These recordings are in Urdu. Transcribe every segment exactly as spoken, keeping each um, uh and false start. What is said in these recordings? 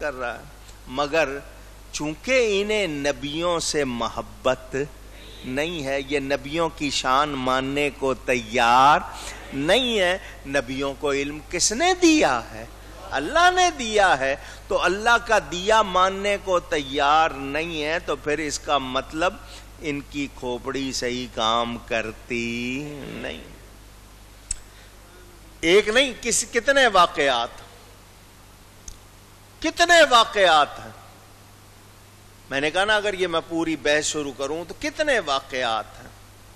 کر رہا ہے، مگر چونکہ انہیں نبیوں سے محبت نہیں ہے، یہ نبیوں کی شان ماننے کو تیار نہیں ہے۔ نبیوں کو علم کس نے دیا ہے؟ اللہ نے دیا ہے، تو اللہ کا دیا ماننے کو تیار نہیں ہے، تو پھر اس کا مطلب ان کی کھوپڑی صحیح کام کرتی نہیں۔ ایک نہیں، کس کتنے واقعات کتنے واقعات ہیں۔ میں نے کہا نا اگر یہ میں پوری بحث شروع کروں تو کتنے واقعات ہیں،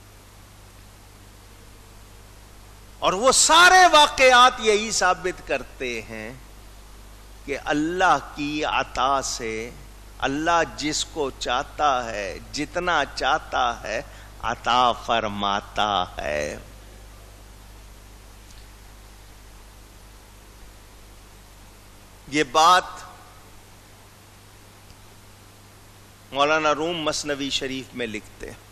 اور وہ سارے واقعات یہی ثابت کرتے ہیں کہ اللہ کی عطا سے اللہ جس کو چاہتا ہے جتنا چاہتا ہے عطا فرماتا ہے۔ یہ بات مولانا روم مثنوی شریف میں لکھتے ہیں۔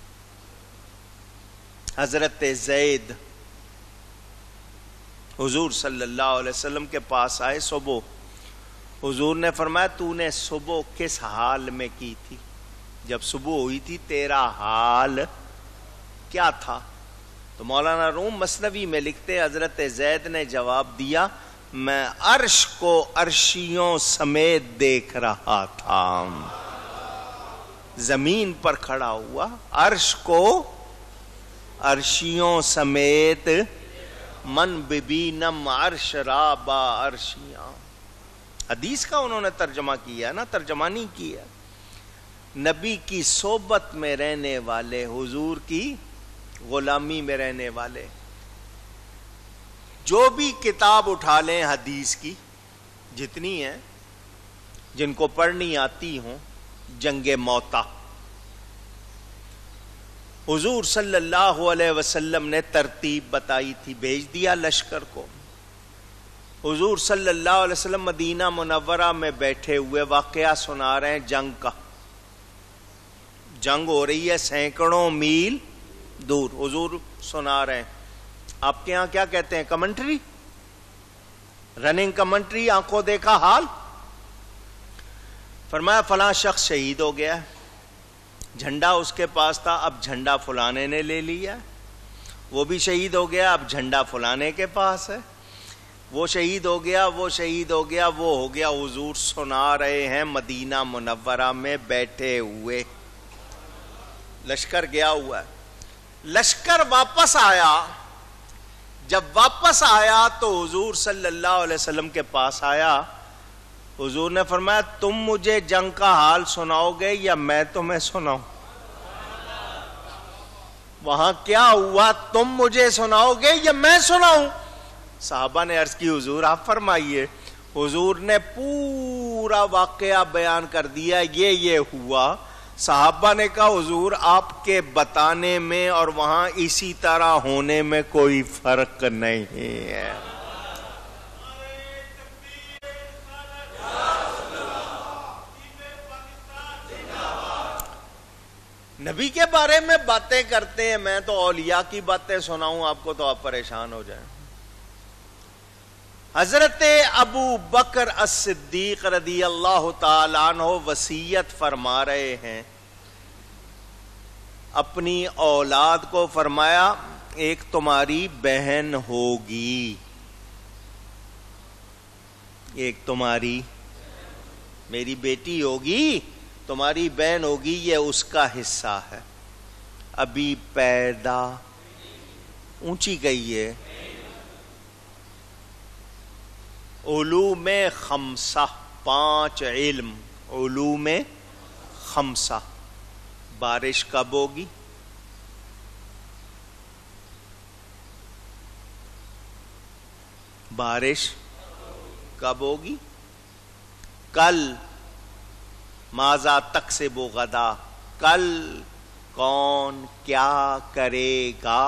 حضرت زید حضور صلی اللہ علیہ وسلم کے پاس آئے صبح، حضور نے فرمایا تو نے صبح کس حال میں کی تھی؟ جب صبح ہوئی تھی تیرا حال کیا تھا؟ تو مولانا روم مثنوی میں لکھتے حضرت زید نے جواب دیا میں عرش کو عرشیوں سمیت دیکھ رہا تھا۔ زمین پر کھڑا ہوا، عرش کو عرشیوں سمیت، من ببینم عرش را با عرشیاں۔ حدیث کا انہوں نے ترجمہ کیا نا، ترجمانی کیا۔ نبی کی صحبت میں رہنے والے، حضور کی غلامی میں رہنے والے، جو بھی کتاب اٹھا لیں حدیث کی جتنی ہیں، جن کو پڑھنی آتی ہوں، جنگ موتا، حضور صلی اللہ علیہ وسلم نے ترتیب بتائی تھی، بھیج دیا لشکر کو۔ حضور صلی اللہ علیہ وسلم مدینہ منورہ میں بیٹھے ہوئے واقعہ سنا رہے ہیں جنگ کا۔ جنگ ہو رہی ہے سینکڑوں میل دور، حضور سنا رہے ہیں۔ آپ کے ہاں کیا کہتے ہیں؟ کمنٹری، رننگ کمنٹری، آنکھوں دیکھا حال۔ فرمایا فلاں شخص شہید ہو گیا، جھنڈا اس کے پاس تھا، اب جھنڈا فلانے نے لے لیا، وہ بھی شہید ہو گیا، اب جھنڈا فلانے کے پاس ہے، وہ شہید ہو گیا، وہ شہید ہو گیا، وہ ہو گیا۔ حضور سنا رہے ہیں مدینہ منورہ میں بیٹھے ہوئے، لشکر گیا ہوا ہے۔ لشکر واپس آیا، جب واپس آیا تو حضور صلی اللہ علیہ وسلم کے پاس آیا، حضور نے فرمایا تم مجھے جنگ کا حال سناؤ گے یا میں تمہیں سناؤں؟ وہاں کیا ہوا تم مجھے سناؤ گے یا میں سناؤں؟ صحابہ نے عرض کی حضور آپ فرمائیے۔ حضور نے پورا واقعہ بیان کر دیا، یہ یہ ہوا۔ صحابہ نے کہا حضور آپ کے بتانے میں اور وہاں اسی طرح ہونے میں کوئی فرق نہیں ہے۔ نبی کے بارے میں باتیں کرتے ہیں، میں تو اولیاء کی باتیں سناؤں آپ کو تو آپ پریشان ہو جائیں۔ حضرت ابو بکر الصدیق رضی اللہ تعالیٰ عنہ وصیت فرما رہے ہیں اپنی اولاد کو، فرمایا ایک تمہاری بہن ہوگی، ایک تمہاری میری بیٹی ہوگی، تمہاری بہن ہوگی، یہ اس کا حصہ ہے، ابھی پیدا اونچی گئی ہے۔ علوم خمسہ، پانچ علم، علوم خمسہ۔ بارش کب ہوگی؟ بارش کب ہوگی؟ کل۔ ماذا تکسب غدا، کل کون کیا کرے گا،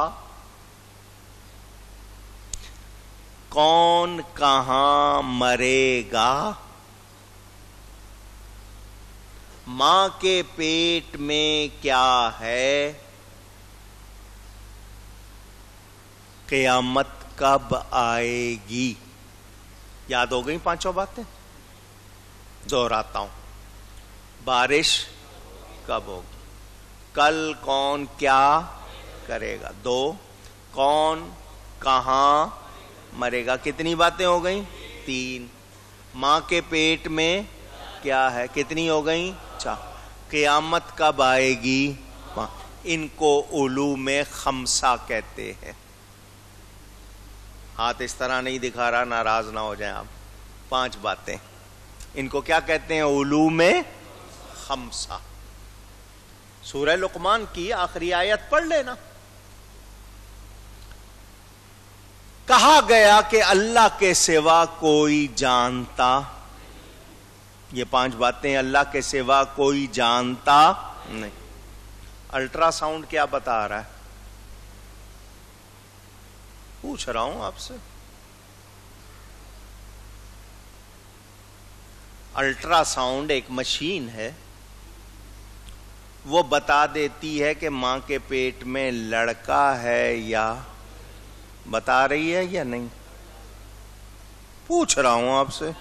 کون کہاں مرے گا، ماں کے پیٹ میں کیا ہے، قیامت کب آئے گی۔ یاد ہو گئی پانچوں باتیں؟ दोहराता हूं, बारिश कब होगी, कल कौन क्या करेगा, दो कौन कहां मरेगा, कितनी बातें हो गई, तीन, मां के पेट में क्या है, कितनी हो गई, चार, क़यामत कब आएगी, इनको उलूम खमसा कहते हैं। हाथ इस तरह नहीं दिखा रहा, नाराज ना हो जाएं आप, पांच बातें, इनको क्या कहते हैं, उलूम खमसा। सूरह लुकमान की आखिरी आयत पढ़ लेना, कहा गया कि अल्लाह के सिवा कोई जानता, ये पांच बातें, अल्लाह के सिवा कोई जानता नहीं। अल्ट्रासाउंड क्या बता रहा है, पूछ रहा हूं आपसे, अल्ट्रासाउंड एक मशीन है, वो बता देती है कि मां के पेट में लड़का है या, बता रही है या नहीं, पूछ रहा हूं आपसे।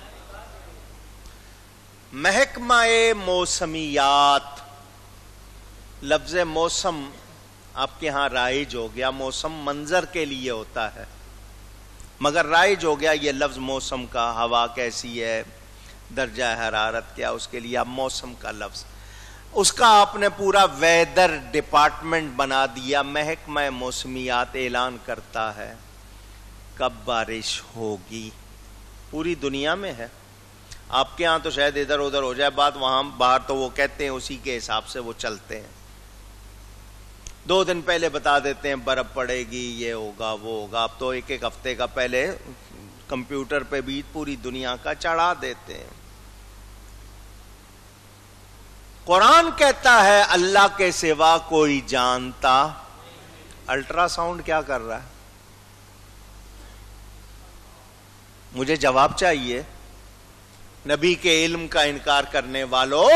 महकमाए मौसमियात, लफ्ज मौसम आपके यहां राइज हो गया, मौसम मंजर के लिए होता है, मगर राइज हो गया ये लफ्ज मौसम का, हवा कैसी है, दर्जा हरारत क्या, उसके लिए आप मौसम का लफ्ज, उसका आपने पूरा वेदर डिपार्टमेंट बना दिया। महकमा मौसमियात ऐलान करता है कब बारिश होगी, पूरी दुनिया में है, आपके यहां तो शायद इधर उधर हो जाए बात, वहां बाहर तो वो कहते हैं उसी के हिसाब से वो चलते हैं, दो दिन पहले बता देते हैं बर्फ पड़ेगी, ये होगा वो होगा, अब तो एक एक हफ्ते का पहले कंप्यूटर पे भी पूरी दुनिया का चढ़ा देते हैं। कुरान कहता है अल्लाह के सिवा कोई जानता, अल्ट्रासाउंड क्या कर रहा है, मुझे जवाब चाहिए। नबी के इल्म का इनकार करने वालों,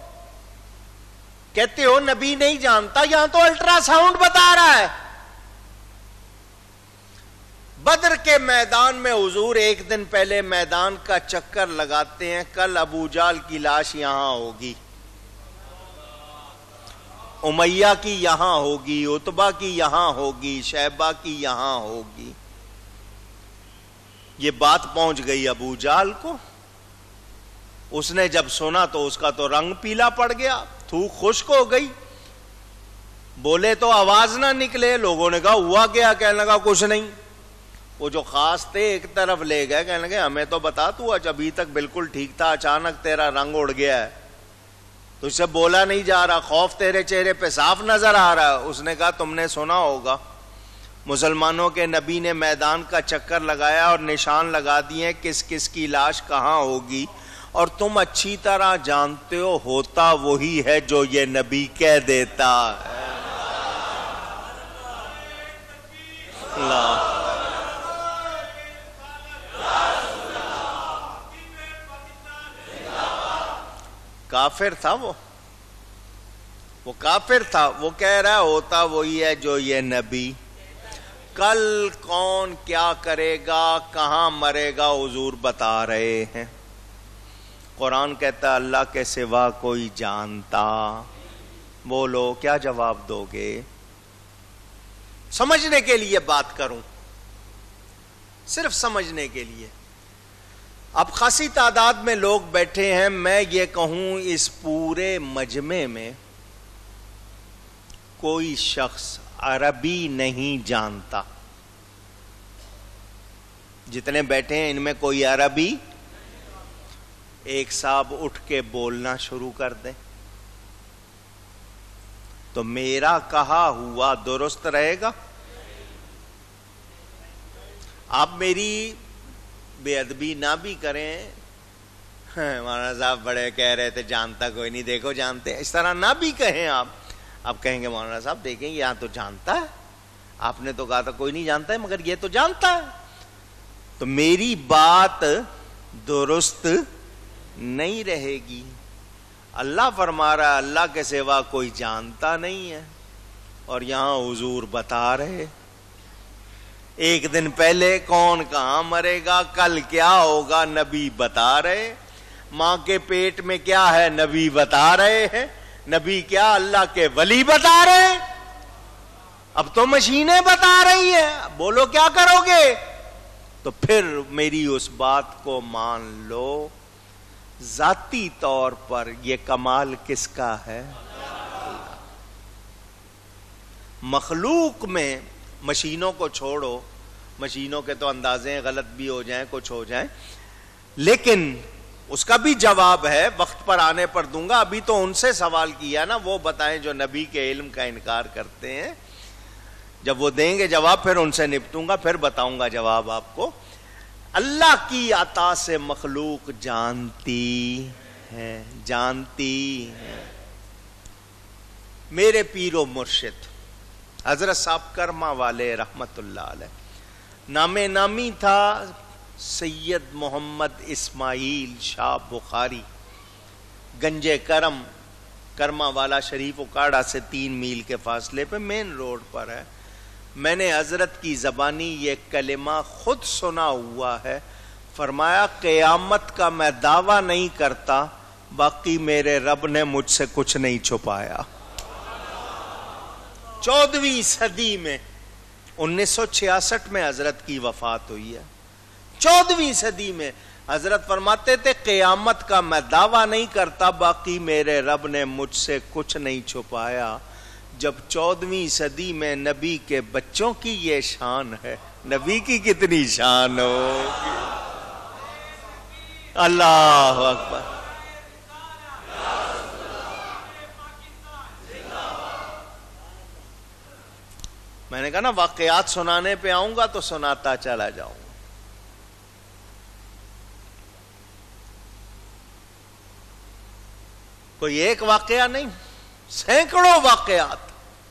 कहते हो नबी नहीं जानता, यहां तो अल्ट्रासाउंड बता रहा है। बदर के मैदान में हुजूर एक दिन पहले मैदान का चक्कर लगाते हैं, कल अबू जाल की लाश यहां होगी, उमैया की यहां होगी, उतबा की यहां होगी, शैबा की यहां होगी। ये बात पहुंच गई अबू जाल को, उसने जब सुना तो उसका तो रंग पीला पड़ गया, थूक खुश्क हो गई, बोले तो आवाज ना निकले, लोगों ने कहा हुआ क्या, कहने लगा कुछ नहीं। वो जो खास थे एक तरफ ले गए, कहने लगे हमें तो बता, तू आज अभी तक बिल्कुल ठीक था, अचानक तेरा रंग उड़ गया है, तुझसे बोला नहीं जा रहा, खौफ तेरे चेहरे पे साफ नजर आ रहा है। उसने कहा तुमने सुना होगा मुसलमानों के नबी ने मैदान का चक्कर लगाया और निशान लगा दिए किस किस की लाश कहां होगी, और तुम अच्छी तरह जानते हो होता वही है जो ये नबी कह देता है। काफिर था वो वो काफिर था, वो कह रहा है होता वही है जो ये नबी, कल कौन क्या करेगा, कहां मरेगा, हुजूर बता रहे हैं। कुरान कहता अल्लाह के सिवा कोई जानता, बोलो क्या जवाब दोगे? समझने के लिए बात करूं, सिर्फ समझने के लिए। अब खासी तादाद में लोग बैठे हैं, मैं ये कहूं इस पूरे मजमे में कोई शख्स अरबी नहीं जानता, जितने बैठे हैं इनमें कोई अरबी, एक साहब उठ के बोलना शुरू कर दे तो मेरा कहा हुआ दुरुस्त रहेगा। आप मेरी बेअदबी ना भी करें, मौलाना साहब बड़े कह रहे थे जानता कोई नहीं, देखो जानते, इस तरह ना भी कहें आप। आप कहेंगे मौलाना साहब देखेंगे यहां तो जानता है, आपने तो कहा था कोई नहीं जानता है, मगर ये तो जानता है, तो मेरी बात दुरुस्त नहीं रहेगी। अल्लाह फरमा रहा है अल्लाह के सिवा कोई जानता नहीं है, और यहां हुजूर बता रहे एक दिन पहले कौन कहां मरेगा, कल क्या होगा, नबी बता रहे। ماں کے پیٹ میں کیا ہے نبی بتا رہے ہیں، نبی کیا اللہ کے ولی بتا رہے ہیں، اب تو مشینیں بتا رہی ہیں، بولو کیا کرو گے؟ تو پھر میری اس بات کو مان لو، ذاتی طور پر یہ کمال کس کا ہے؟ مخلوق میں مشینوں کو چھوڑو، مشینوں کے تو اندازے غلط بھی ہو جائیں، کچھ ہو جائیں، لیکن اس کا بھی جواب ہے، وقت پر آنے پر دوں گا، ابھی تو ان سے سوال کیا نا، وہ بتائیں جو نبی کے علم کا انکار کرتے ہیں، جب وہ دیں گے جواب پھر ان سے نپٹوں گا، پھر بتاؤں گا جواب آپ کو۔ اللہ کی عطا سے مخلوق جانتی ہے، جانتی ہے۔ میرے پیر و مرشد حضرت صاحب کرما والے رحمت اللہ علیہ، نام نامی تھا سید محمد اسماعیل شاہ بخاری، گنج کرم، کرما والا شریف اکاڑا سے تین میل کے فاصلے پہ مین روڈ پر ہے۔ میں نے حضرت کی زبانی یہ کلمہ خود سنا ہوا ہے، فرمایا قیامت کا میں دعویٰ نہیں کرتا، باقی میرے رب نے مجھ سے کچھ نہیں چھپایا۔ چودہویں صدی میں، انیس سو چھیاسٹھ میں حضرت کی وفات ہوئی ہے، چودہویں صدی میں حضرت فرماتے تھے قیامت کا میں دعویٰ نہیں کرتا، باقی میرے رب نے مجھ سے کچھ نہیں چھپایا۔ جب چودہویں صدی میں نبی کے بچوں کی یہ شان ہے، نبی کی کتنی شان ہوگی؟ اللہ اکبر۔ میں نے کہا نا واقعات سنانے پہ آؤں گا تو سناتا چلا جاؤں گا۔ کوئی ایک واقعہ نہیں، سینکڑوں واقعات۔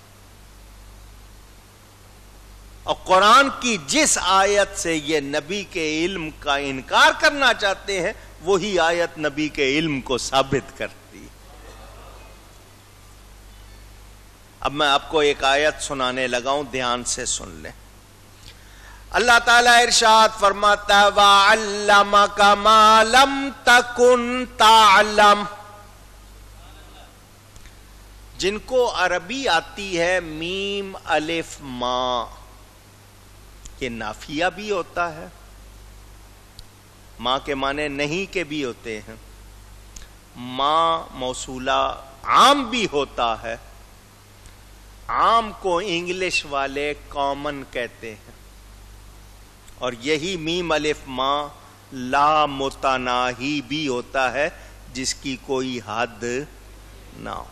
اور قرآن کی جس آیت سے یہ نبی کے علم کا انکار کرنا چاہتے ہیں، وہی آیت نبی کے علم کو ثابت کرتی ہے۔ اب میں آپ کو ایک آیت سنانے لگا ہوں، دھیان سے سن لیں۔ اللہ تعالیٰ ارشاد فرماتا ہے وَعَلَّمَكَ مَا لَمْ تَكُنْ تَعْلَمْ۔ جن کو عربی آتی ہے میم الف ما، یہ نافیہ بھی ہوتا ہے، ماں کے معنی نہیں کے بھی ہوتے ہیں، ماں موصولہ عام بھی ہوتا ہے، عام کو انگلش والے کامن کہتے ہیں، اور یہی میم الف ما لا متناہی بھی ہوتا ہے، جس کی کوئی حد نہ ہو۔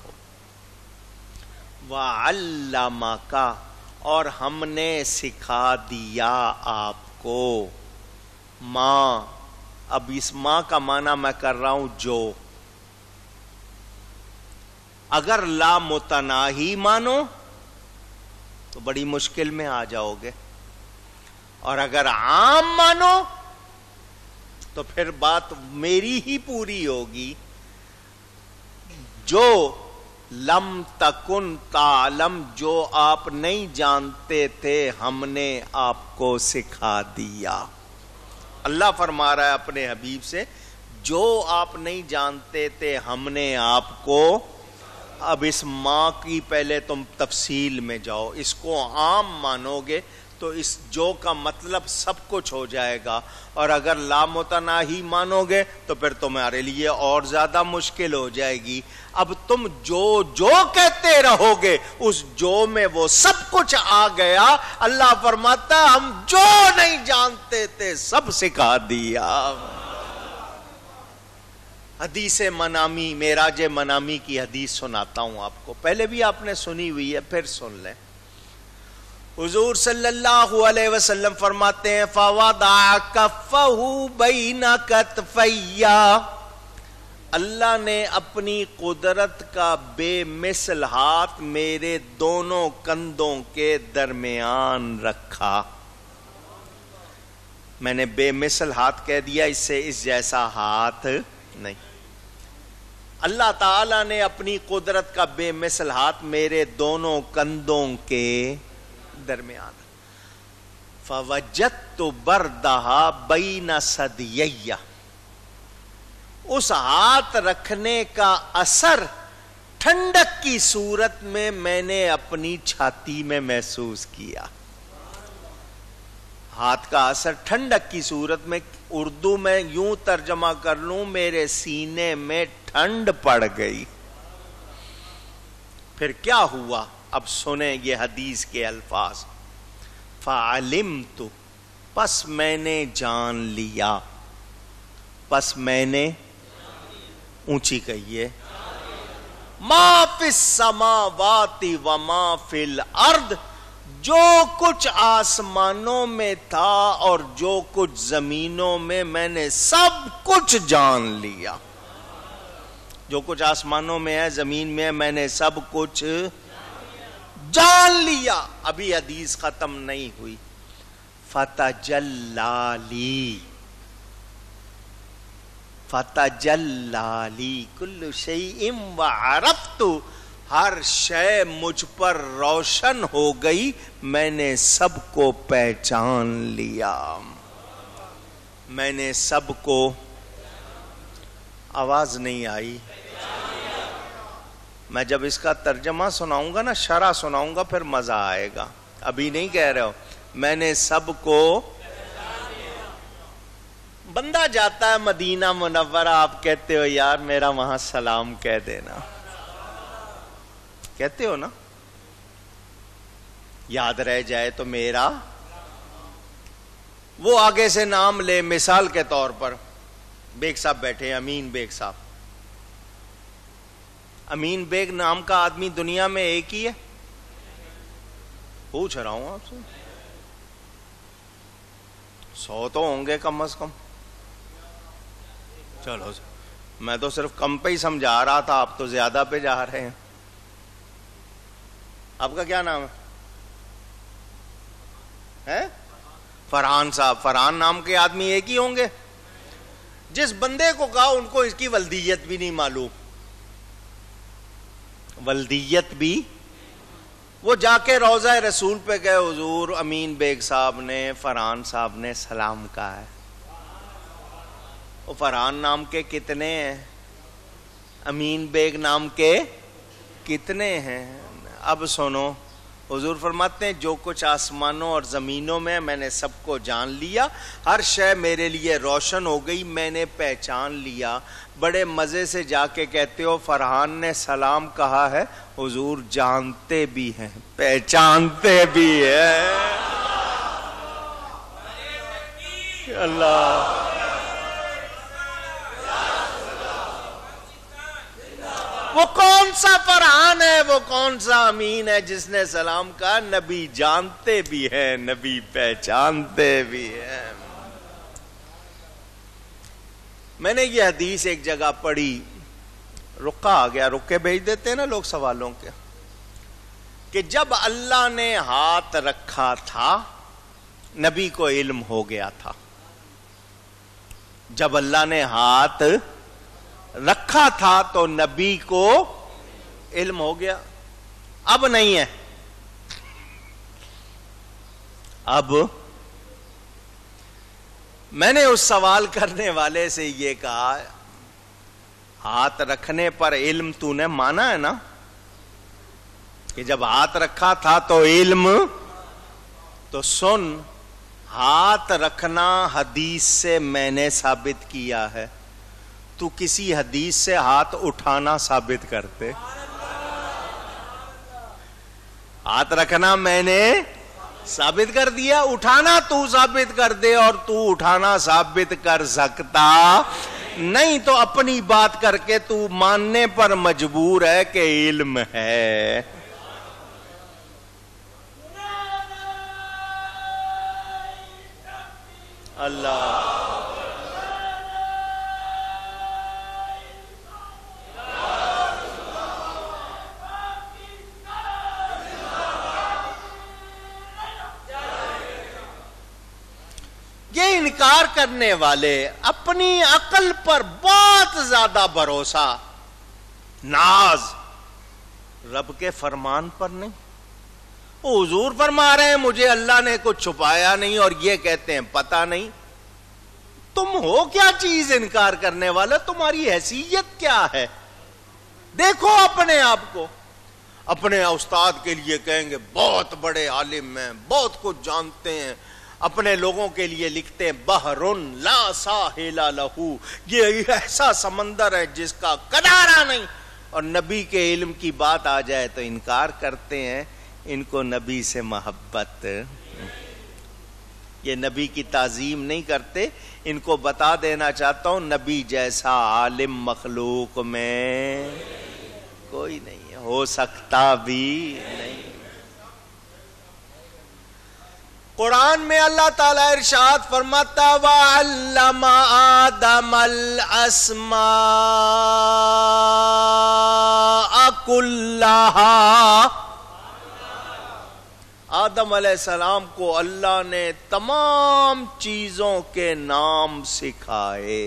وَعَلَّمَكَ، اور ہم نے سکھا دیا آپ کو، ماں، اب اس ماں کا معنی میں کر رہا ہوں جو، اگر لا متناہی مانو تو بڑی مشکل میں آ جاؤ گے، اور اگر عام مانو تو پھر بات میری ہی پوری ہوگی۔ جو لم تکن تعلم، جو آپ نہیں جانتے تھے ہم نے آپ کو سکھا دیا۔ اللہ فرما رہا ہے اپنے حبیب سے، جو آپ نہیں جانتے تھے ہم نے آپ کو۔ اب اس ماں کی پہلے تم تفصیل میں جاؤ، اس کو عام مانو گے تو اس جو کا مطلب سب کچھ ہو جائے گا، اور اگر لامتناہی مانو گے تو پھر تمہارے لیے اور زیادہ مشکل ہو جائے گی۔ اب تم جو جو کہتے رہو گے اس جو میں وہ سب کچھ آ گیا۔ اللہ فرماتا ہے ہم جو نہیں جانتے تھے سب سکھا دیا۔ حدیث منامی، معراج منامی کی حدیث سناتا ہوں آپ کو، پہلے بھی آپ نے سنی ہوئی ہے، پھر سن لیں۔ حضور صلی اللہ علیہ وسلم فرماتے ہیں فَوَضَعَ كَفَّهُ بَيْنَ كَتْفَيَّ، اللہ نے اپنی قدرت کا بے مثل ہاتھ میرے دونوں کندھوں کے درمیان رکھا۔ میں نے بے مثل ہاتھ کہہ دیا، اس سے اس جیسا ہاتھ نہیں۔ اللہ تعالی نے اپنی قدرت کا بے مثل ہاتھ میرے دونوں کندھوں کے درمیان، فوجدت بردہا بین ثدییہ، اس ہاتھ رکھنے کا اثر ٹھنڈک کی صورت میں میں نے اپنی چھاتی میں محسوس کیا. ہاتھ کا اثر ٹھنڈک کی صورت میں، اردو میں یوں ترجمہ کر لوں، میرے سینے میں ٹھنڈ پڑ گئی. پھر کیا ہوا؟ اب سنیں یہ حدیث کے الفاظ. فعلمت، پس میں نے جان لیا، پس میں نے، اونچی کہیے، ما فی السماوات و ما فی الارض، جو کچھ آسمانوں میں تھا اور جو کچھ زمینوں میں، میں نے سب کچھ جان لیا. جو کچھ آسمانوں میں ہے، زمین میں ہے، میں نے سب کچھ جان لیا. ابھی حدیث ختم نہیں ہوئی. فتجلی لی، فتجلی لی کل شیء وعرفت، ہر شے مجھ پر روشن ہو گئی، میں نے سب کو پہچان لیا. میں نے سب کو، آواز نہیں آئی. میں جب اس کا ترجمہ سناؤں گا نا، شرح سناؤں گا، پھر مزہ آئے گا. ابھی نہیں کہہ رہے ہو. میں نے سب کو، بندہ جاتا ہے مدینہ منورہ، آپ کہتے ہو یار میرا وہاں سلام کہہ دینا، کہتے ہو نا، یاد رہ جائے تو میرا. وہ آگے سے نام لے، مثال کے طور پر بیگ صاحب بیٹھے، امین بیگ صاحب. امین بیگ نام کا آدمی دنیا میں ایک ہی ہے؟ پوچھ رہا ہوں آپ سے. سو تو ہوں گے کم از کم. چلو میں تو صرف کم پہ ہی سمجھا رہا تھا، آپ تو زیادہ پہ جا رہے ہیں. آپ کا کیا نام ہے؟ فرحان صاحب. فرحان نام کے آدمی ایک ہی ہوں گے؟ جس بندے کو کہا ان کو اس کی ولدیت بھی نہیں معلوم. ولدیت بھی. وہ جا کے روضہ رسول پہ گئے، حضور امین بیگ صاحب نے فرحان صاحب نے سلام کہا ہے. وہ فرحان نام کے کتنے ہیں؟ امین بیگ نام کے کتنے ہیں؟ اب سنو، حضور فرماتے ہیں جو کچھ آسمانوں اور زمینوں میں، میں نے سب کو جان لیا، ہر شے میرے لیے روشن ہو گئی، میں نے پہچان لیا. بڑے مزے سے جا کے کہتے ہو فرحان نے سلام کہا ہے. حضور جانتے بھی ہیں، پہچانتے بھی ہیں. اللہ، وہ کون سا فرحان ہے، وہ کون سا امین ہے جس نے سلام کہا؟ نبی جانتے بھی ہیں، نبی پہچانتے بھی ہیں. میں نے یہ حدیث ایک جگہ پڑھی، رکا آ گیا، رکے بھیج دیتے ہیں نا لوگ سوالوں کے، کہ جب اللہ نے ہاتھ رکھا تھا نبی کو علم ہو گیا تھا. جب اللہ نے ہاتھ رکھا تھا تو نبی کو علم ہو گیا. اب نہیں ہے. اب میں نے اس سوال کرنے والے سے یہ کہا، ہاتھ رکھنے پر علم تو نے مانا ہے نا، کہ جب ہاتھ رکھا تھا تو علم؟ تو سن، ہاتھ رکھنا حدیث سے میں نے ثابت کیا ہے، تو کسی حدیث سے ہاتھ اٹھانا ثابت کرتے. ہاتھ رکھنا میں نے ثابت کر دیا، اٹھانا تو ثابت کر دے، اور تو اٹھانا ثابت کر سکتا نہیں، تو اپنی بات کر کے تو ماننے پر مجبور ہے کہ علم ہے. اللہ، یہ انکار کرنے والے اپنی عقل پر بہت زیادہ بھروسہ، ناز، رب کے فرمان پر نہیں. وہ حضور فرما رہے ہیں مجھے اللہ نے کچھ چھپایا نہیں، اور یہ کہتے ہیں پتہ نہیں. تم ہو کیا چیز انکار کرنے والا؟ تمہاری حیثیت کیا ہے؟ دیکھو اپنے آپ کو. اپنے استاد کے لیے کہیں گے بہت بڑے عالم ہیں, بہت کچھ جانتے ہیں. اپنے لوگوں کے لیے لکھتے ہیں بحرن لا ساحل لہو, یہ ایسا سمندر ہے جس کا کنارہ نہیں. اور نبی کے علم کی بات آ جائے تو انکار کرتے ہیں. ان کو نبی سے محبت, یہ نبی کی تعظیم نہیں کرتے. ان کو بتا دینا چاہتا ہوں نبی جیسا عالم مخلوق میں کوئی نہیں ہے, ہو سکتا بھی نہیں. قرآن میں اللہ تعالیٰ ارشاد فرماتا وَعَلَّمَ آدَمَ الْأَسْمَاءَ كُلَّهَا, آدم علیہ السلام کو اللہ نے تمام چیزوں کے نام سکھائے.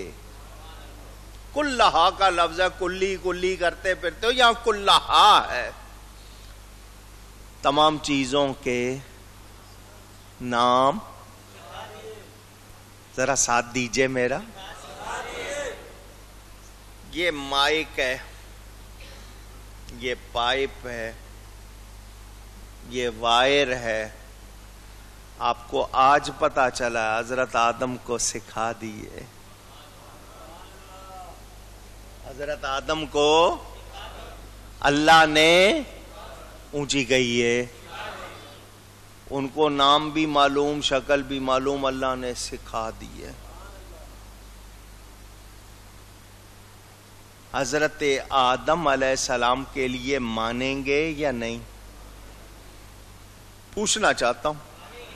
کلہا کا لفظ ہے, کلی کلی کرتے پھرتے ہو, یہاں کلہا ہے. تمام چیزوں کے نام ذرا ساتھ دیجئے میرا. یہ مائک ہے, یہ پائپ ہے, یہ وائر ہے. آپ کو آج پتا چلا حضرت آدم کو سکھا دیے. حضرت آدم کو اللہ نے اونچی گئی ہے, ان کو نام بھی معلوم, شکل بھی معلوم, اللہ نے سکھا دی ہے. حضرت آدم علیہ السلام کے لیے مانیں گے یا نہیں؟ پوچھنا چاہتا ہوں.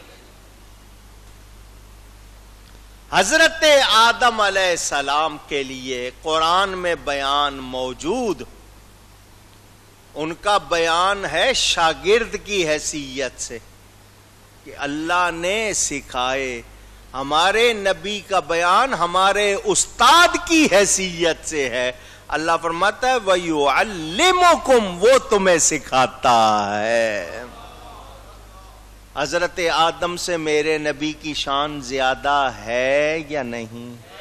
حضرت آدم علیہ السلام کے لیے قرآن میں بیان موجود. ان کا بیان ہے شاگرد کی حیثیت سے کہ اللہ نے سکھائے. ہمارے نبی کا بیان ہمارے استاد کی حیثیت سے ہے. اللہ فرماتا ہے وَيُعَلِّمُكُمْ, وہ تمہیں سکھاتا ہے. حضرت آدم سے میرے نبی کی شان زیادہ ہے یا نہیں؟